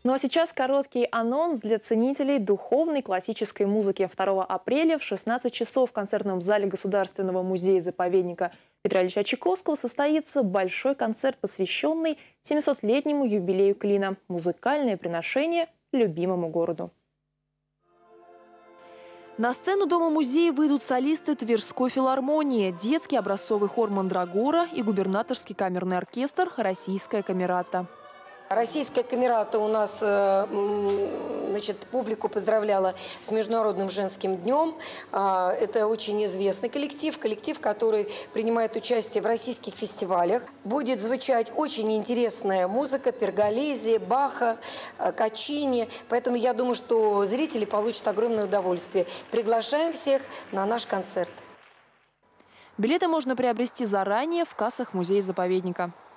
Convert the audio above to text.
Ну а сейчас короткий анонс для ценителей духовной классической музыки. 2 апреля в 16 часов в концертном зале Государственного музея-заповедника Петра Ильича Чайковского состоится большой концерт, посвященный 700-летнему юбилею Клина. Музыкальное приношение любимому городу. На сцену Дома-музея выйдут солисты Тверской филармонии, детский образцовый хор «Мандрагора» и губернаторский камерный оркестр «Российская камерата». Российская камерата у нас, публику поздравляла с Международным женским днем. Это очень известный коллектив, который принимает участие в российских фестивалях. Будет звучать очень интересная музыка Перголези, Баха, Качини. Поэтому я думаю, что зрители получат огромное удовольствие. Приглашаем всех на наш концерт. Билеты можно приобрести заранее в кассах музея-заповедника.